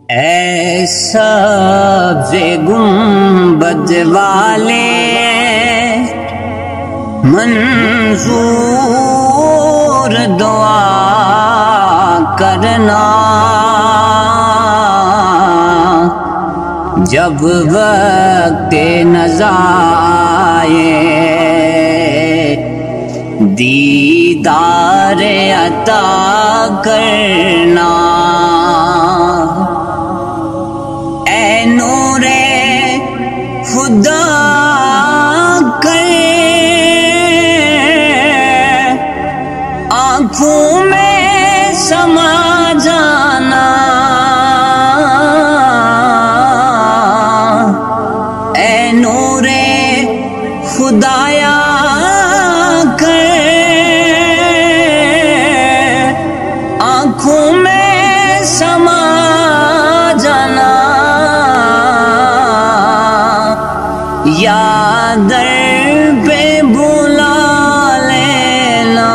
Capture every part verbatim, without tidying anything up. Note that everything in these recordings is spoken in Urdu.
اے سبز گنبد والے منظور دعا کرنا، جب وقت نزا آئے دیدار عطا کرنا۔ اے نور خدا کے آنکھوں میں سما جانا، اے نور خدایا کے آنکھوں میں سما جانا، یا در پہ بلا لینا،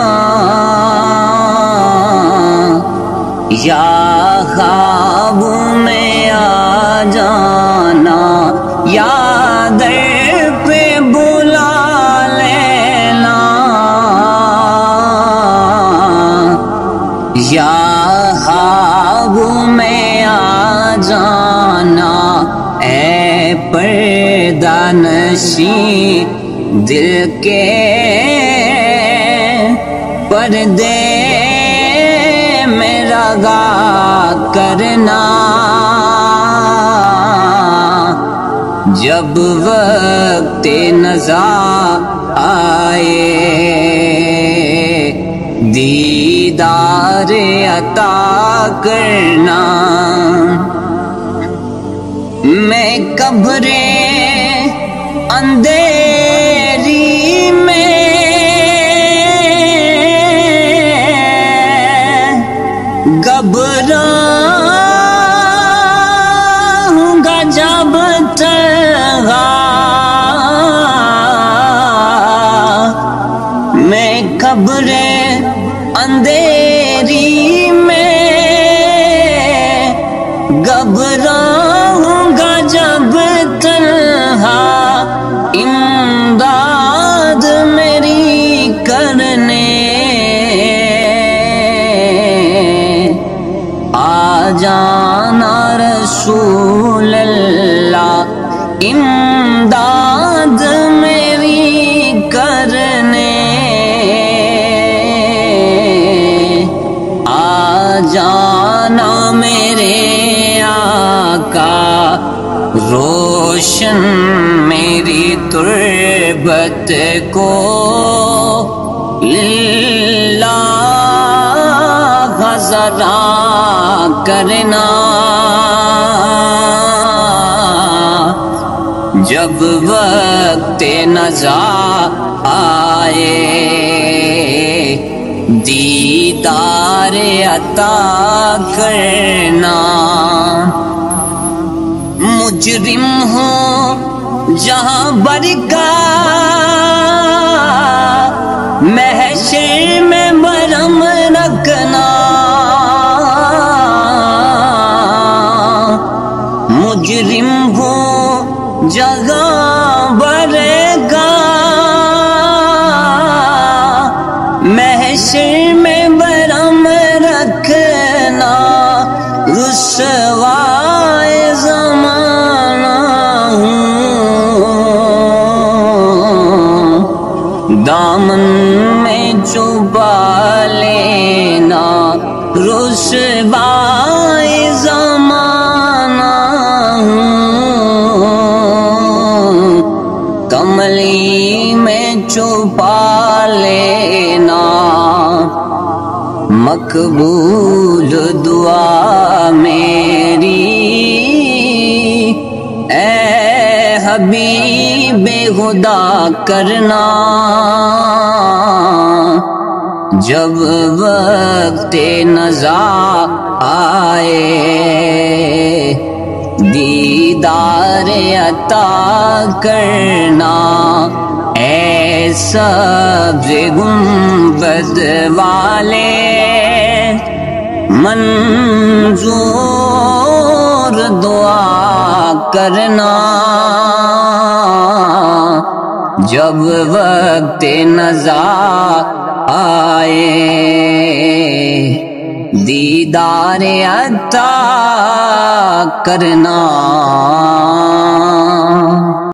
یا خوابوں میں آ جانا، یا در پہ بلا لینا، یا خوابوں میں آ جانا۔ اے پردہ نشین دل کے پردے میں رگا کرنا، جب وقت نزا آئے دیدار عطا کرنا۔ میں قبر اندھیری میں گھبراؤں گا جب تنہا، میں قبر اندھیری میں گھبراؤں گا جب تنہا، امداد میری کرنے آ جانا رسول اللہ، امداد میری کرنے آ جانا میرے آقا، روشن میری تربت کو اللہ ذرا کرنا، جب وقت نزا آئے دیدار عطا کرنا۔ مجرم ہوں جہاں برکا محشر میں برہم رکھنا، مجرم ہوں جگہ برکا محشر میں برہم رکھنا، رسوائے زمانہ ہوں دامن میں چھپا لینا، رسوائے زمانہ ہوں کملی میں چھپا لینا، مقبول دعا میری اے حبیب خدا کرنا، جب وقت نزا آئے دیدار عطا کرنا، اے سبز گنبد والے منظور کرنا جب وقت نزا آئے، دیدار عطا کرنا